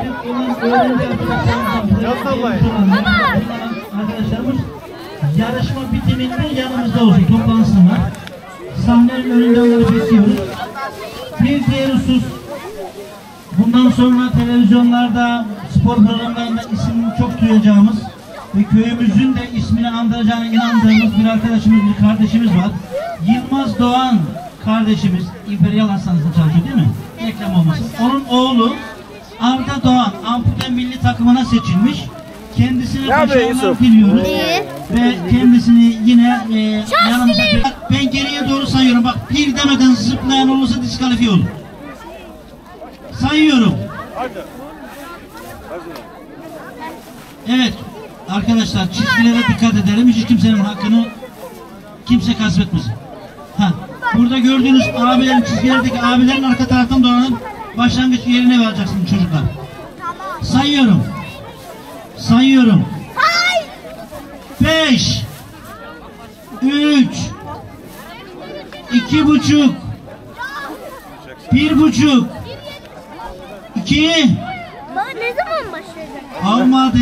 Arkadaşlarımız yarışma bitiminde yanımızda olsun. Toplansınlar. Sahnenin önünde onları bekliyoruz. Bir diğer husus, bundan sonra televizyonlarda, spor programlarında ismini çok duyacağımız ve köyümüzün de ismini andıracağına inandığımız bir arkadaşımız, bir kardeşimiz var. Yılmaz Doğan kardeşimiz, İmperial Hastanesi'nde çalışıyor değil mi? Reklam olmasın. Onun oğlu Arda Doğan ampute milli takımına seçilmiş. Kendisine başarılar diliyoruz. Ve kendisini yine yanımıza... Ben geriye doğru sayıyorum. Bak, bir demeden zıplayan olursa diskalifiye olur. Sayıyorum. Evet arkadaşlar, çizgilere dikkat edelim. Hiç kimsenin hakkını kimse kasvetmesin. Burada gördüğünüz abilerin, çizgilerdeki abilerin arka taraftan dolanıp başlangıç yerine varacaksınız çocuklar. Sayıyorum. Sayıyorum. 5 3 2,5 1,5 2 Ne zaman başlayacak? Olmadı.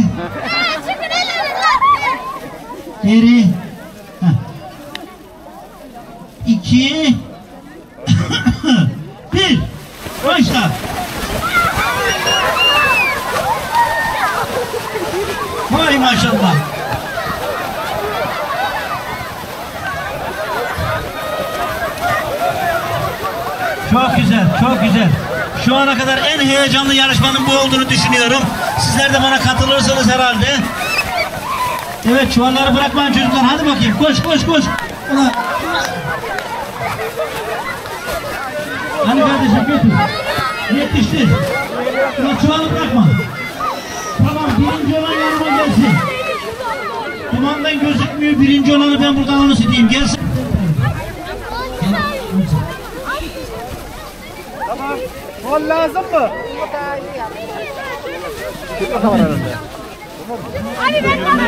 Geri. 2 1 başla. Vay maşallah. Çok güzel, çok güzel. Şu ana kadar en heyecanlı yarışmanın bu olduğunu düşünüyorum. Sizler de bana katılırsanız herhalde. Evet, çuvalları bırakmayın çocuklar. Hadi bakayım, koş koş koş. Ulan. Hadi kardeşim götür. Yetiştir. Ulan çuvalı bırakma. Tamam, birinci olan yanıma gelsin. Dumandan gözükmüyor, birinci olanı ben buradan onu sileyim. Gelsin. Tamam. Kol lazım mı? Kim var arasında? Abi ben bana.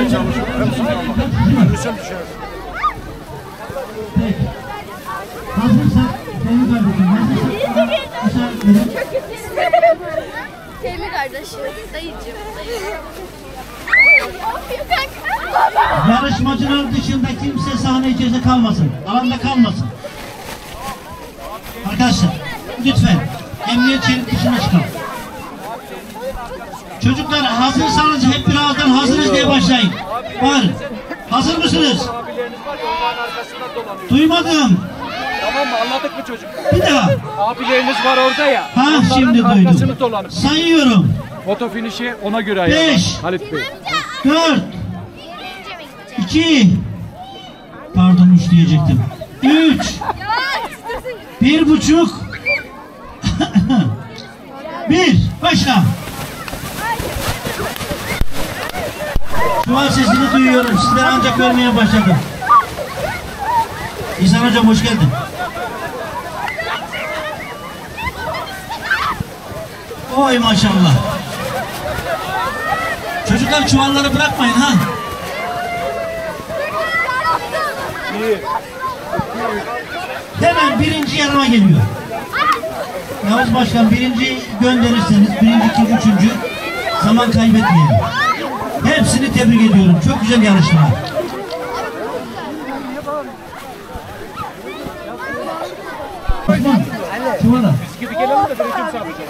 Hazırsan Fehmi kardeşim, hazırsan Fehmi kardeşim, dayıcım. yarışmacılar dışında kimse sahne içerisinde kalmasın, alanda kalmasın. Arkadaşlar lütfen emniyet şerit dışına çıkalım. Çocuklar hazırsanız hep bir ağızdan hazırız diye başlayın. Var. Hazır mısınız? Duymadım. Tamam mı? Anladık mı çocuk? Bir daha. Abileriniz var orada ya. Ha, şimdi duydum. Sayıyorum. Foto finişi ona göre ayarlar. 5 Halit Bey. 4 2 pardon 3 diyecektim. 3 1,5 1 başla. Şu an sesini duyuyorum. Sizleri ancak görmeye başladım. İhsan hocam hoş geldin. Oy maşallah. Çocuklar çuvalları bırakmayın ha. Hemen birinci yanıma geliyor. Yavuz Başkan, birinci gönderirseniz, birinci, ikinci, üçüncü, zaman kaybetmeyelim. Hepsini tebrik ediyorum. Çok güzel yarışma. Osman, çuvala. Biz gibi gelelim de birikim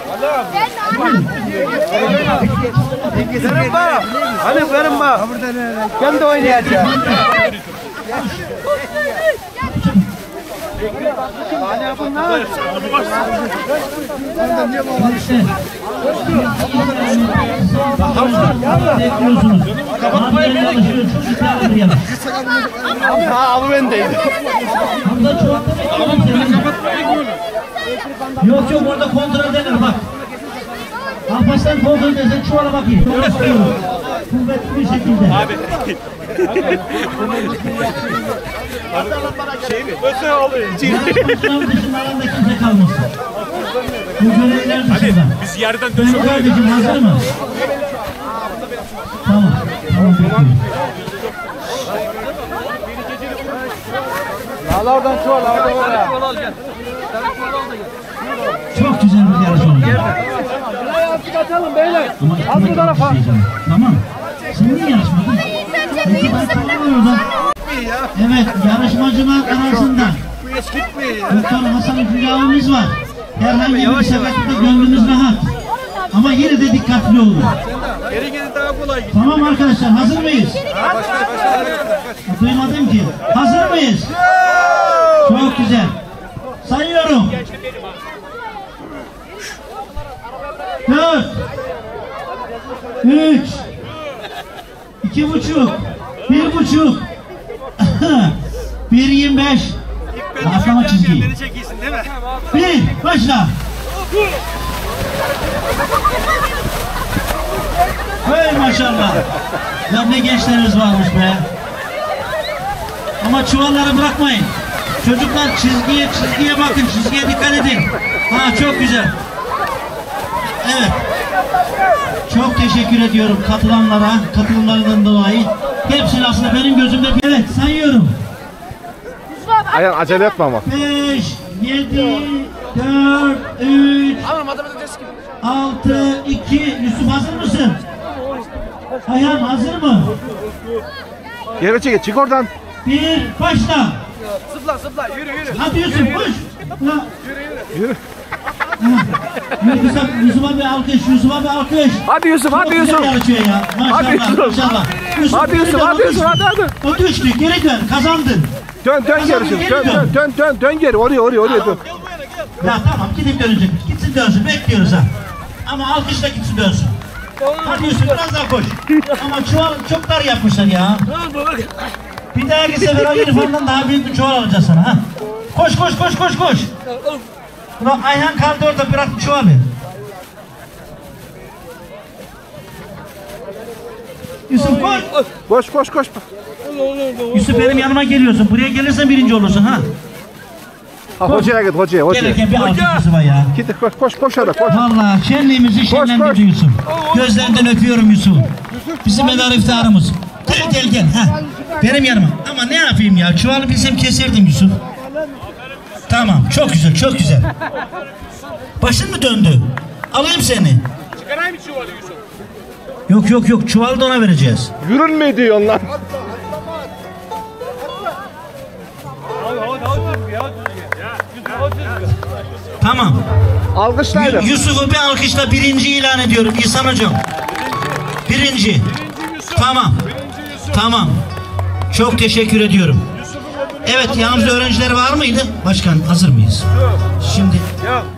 sabıcı. Benim bak. Hani benim bak. Ben de oynayacağım. Hani bunlar. Bekliyorsunuz. Ha abi ben deydim. Yok yok, orada kontrol ederler bak. Alparslan kontrol edersen çuvala bakayım. Kuvvetli bir şekilde. Abi. Şey mi? Nasıl oluyor? Yarışmacıların dışında alanda kimse kalmasın. Bu görevler dışında. Biz yerden Benim dönüyoruz. kardeşim hazır mı? Tamam. Tamam. Al oradan çuval, al oradan. Çuval al gel. Çuval al da gel. Çok güzel bir yarış oldu. Kaçalım beyler. Ama Az bu tarafa. Tamam. Sen niye yarışmadın? Peki ben tamam orada. Evet, yarışmacılar arasında Doktor Hasan Üçüncü abimiz var. Herhangi bir sebepte gönlümüz rahat. Ama yine de dikkatli olun. Geri gidin daha kolay. Tamam arkadaşlar, hazır mıyız? Duymadım ki. Hazır mıyız? Çok güzel. Sayıyorum. 4 3 2,5 1,5 1,25 Atlama çizgiyi. Beni çekilsin değil mi? 1 başla. Hey maşallah. Ya ne gençlerimiz varmış be. Ama çuvalları bırakmayın. Çocuklar çizgiye bakın, çizgiye dikkat edin. Ha çok güzel. Evet. Çok teşekkür ediyorum katılanlara, katılımlarından dolayı. Hepsini aslında benim gözümde. Evet sayıyorum. Ayhan acele etme ama. 5, 7, 4, 3, 6, 2. Yusuf hazır mısın? Ayhan hazır mı? Geri çekil, çık oradan. 1, başla. Zıpla yürü. Hadi Yusuf koş. Yürü. Yusuf'a bir alkış, Yusuf'a bir alkış. Hadi Yusuf, hadi Çok Yusuf. güzel yarışıyor ya. Maşallah, Hadi Yusuf. maşallah. Hadi Yusuf, hadi Yusuf, hadi. O düştü, geri dön, kazandın. Dön geri şimdi, dön geri, oraya dön. Ya tamam, gidip dönecek. Gitsin dönsün, bekliyoruz ha. Ama alkışla gitsin dönsün. Hadi Yusuf, biraz daha koş. Ama çuval çok dar yapmışlar ya. Bir dahaki sefer o uniformdan daha büyük bir çuval alacağız sana ha. Koş. Ulan Ayhan kaldı orada, bırak çuvalı. Yusuf koş. Yusuf benim yanıma geliyorsun. Buraya gelirsen birinci olursun ha. Ha hocaya git, hocaya. Gelirken bir alkış Yusuf'a ya. Git, koş hadi, koş. Vallahi şenliğimizi şenlendirdi Yusuf. Gözlerinden öpüyorum Yusuf. Bizim medar iftarımız. Gel. Ha. Benim yanıma. Ama ne yapayım ya? Çuvalı bilsem keserdim Yusuf. Tamam. Çok güzel. Başın mı döndü? Alayım seni. Çıkarayım mı çuvalı Yusuf? Yok. Çuvalı da ona vereceğiz. Yürünme diyorsun lan. Tamam. Alkışlayalım. Yusuf'u bir alkışla birinci ilan ediyorum İhsan hocam. Birinci. Tamam. Çok teşekkür ediyorum. Evet, yanımızda öğrenciler var mıydı? Başkan hazır mıyız? Şimdi